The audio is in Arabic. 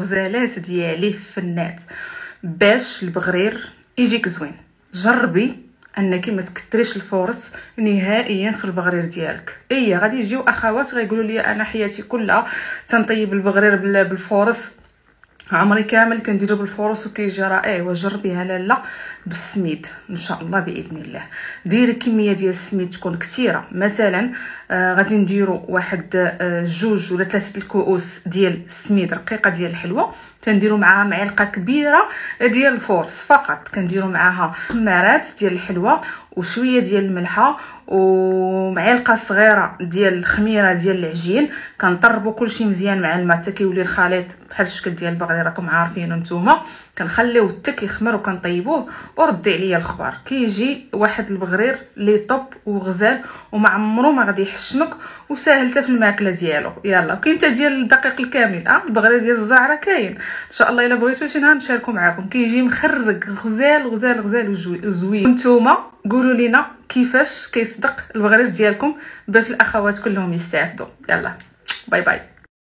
الغزالات ديالي فنات باش البغرير يجيك زوين. جربي انك ما تكثريش الفرص نهائيا في البغرير ديالك. غادي يجيو اخوات غيقولوا لي انا حياتي كلها تنطيب البغرير بالفرص، عمري كامل كنديرو بالفرص وكيجي رائع. وجربيها لاله بالسميد ان شاء الله باذن الله. ديري كميه ديال السميد تكون كثيره، مثلا غادي نديرو واحد 2 ولا 3 الكؤوس ديال السميد رقيقه ديال الحلوه، تنديرو معاها معلقه كبيره ديال الفورص فقط، كنديرو معاها خمارات ديال الحلوه وشويه ديال الملحه ومعلقه صغيره ديال الخميره ديال العجين. كنطربوا كلشي مزيان مع الماء حتى كيولي الخليط بحال الشكل ديال البغرير راكم عارفينه نتوما. كنخليوه حتى كيخمر وكنطيبوه وردي عليا الخبار. كيجي واحد البغرير لي طوب وغزال وما عمرو ما غادي يحشمك وساهل حتى في الماكله ديالو. يلا كاين حتى ديال الدقيق الكامل، البغرير ديال الزهره كاين ان شاء الله. الا بغيتو شي نهار نشاركو معكم. كيجي مخرج غزال غزال غزال وزوين. نتوما قولوا لينا كيفاش كيصدق البغرير ديالكم باش الاخوات كلهم يستافدوا. يلا باي باي.